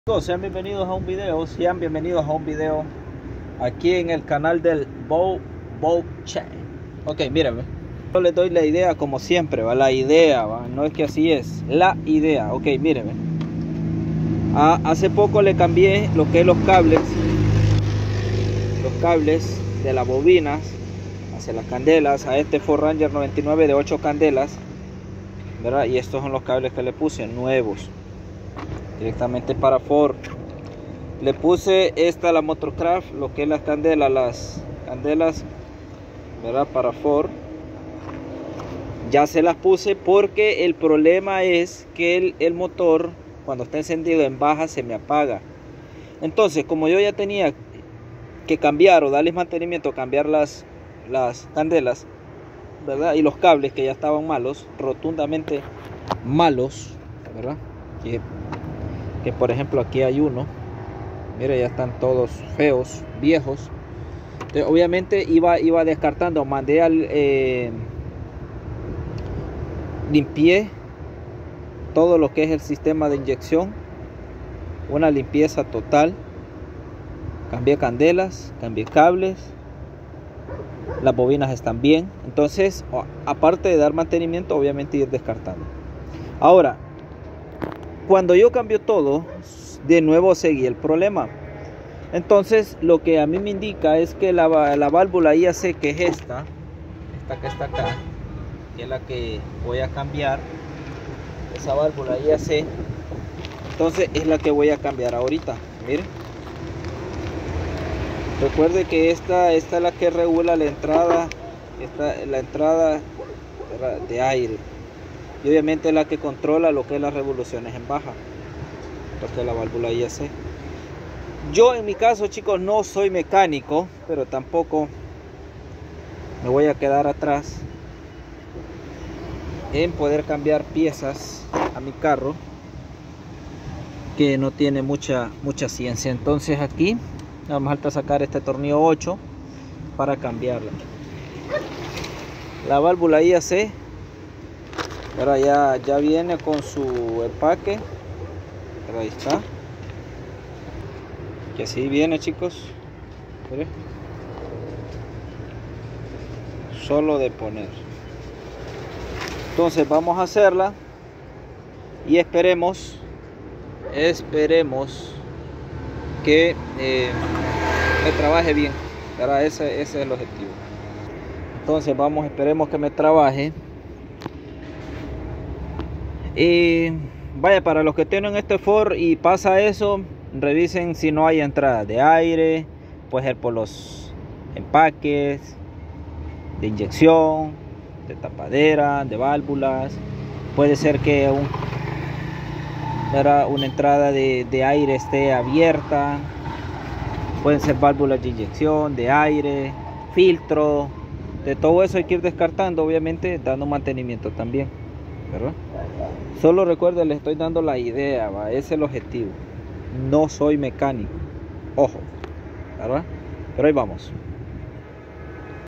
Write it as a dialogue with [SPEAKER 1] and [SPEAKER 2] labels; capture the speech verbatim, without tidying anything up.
[SPEAKER 1] Chicos, sean bienvenidos a un video, sean bienvenidos a un video aquí en el canal del Bow Bow Che. Ok, mírenme, yo les doy la idea como siempre, ¿va? La idea, ¿va? No es que así es, la idea. Ok, mírenme, ah, hace poco le cambié lo que es los cables, los cables de las bobinas hacia las candelas a este Ford Ranger noventa y nueve de ocho candelas, ¿verdad? Y estos son los cables que le puse nuevos directamente para Ford. Le puse esta, la Motorcraft, lo que es las candelas, las candelas, ¿verdad? Para Ford. Ya se las puse porque el problema es que el, el motor cuando está encendido en baja se me apaga. Entonces, como yo ya tenía que cambiar o darles mantenimiento, cambiar las, las candelas, ¿verdad? Y los cables que ya estaban malos, rotundamente malos, ¿verdad? Que, que por ejemplo aquí hay uno, mira, ya están todos feos, viejos. Entonces, obviamente iba, iba descartando, mandé al eh, limpié todo lo que es el sistema de inyección, una limpieza total, cambié candelas, cambié cables, las bobinas están bien. Entonces, aparte de dar mantenimiento, obviamente ir descartando. Ahora, cuando yo cambio todo, de nuevo seguí el problema. Entonces, lo que a mí me indica es que la, la válvula I A C, que es esta, esta que está acá, que es la que voy a cambiar, esa válvula I A C, entonces es la que voy a cambiar ahorita. Miren, recuerde que esta, esta es la que regula la entrada, esta, la entrada de aire. Y obviamente es la que controla lo que es las revoluciones en baja, porque la válvula I A C. Yo en mi caso, chicos, no soy mecánico, pero tampoco me voy a quedar atrás en poder cambiar piezas a mi carro que no tiene mucha mucha ciencia. Entonces aquí vamos a falta sacar este tornillo ocho para cambiarla. La válvula I A C, ahora ya, ya viene con su empaque, pero ahí está, que así viene, chicos. Miren, solo de poner. Entonces vamos a hacerla y esperemos esperemos que eh, me trabaje bien. Ahora ese, ese es el objetivo. Entonces vamos, esperemos que me trabaje. Y vaya, para los que tienen este Ford y pasa eso, revisen si no hay entrada de aire, puede ser por los empaques de inyección, de tapadera, de válvulas. Puede ser que un, una entrada de, de aire esté abierta, pueden ser válvulas de inyección, de aire, filtro. De todo eso hay que ir descartando, obviamente dando mantenimiento también, ¿verdad? Solo recuerden, les estoy dando la idea, ¿va? Ese es el objetivo. No soy mecánico, ojo, ¿verdad? Pero ahí vamos.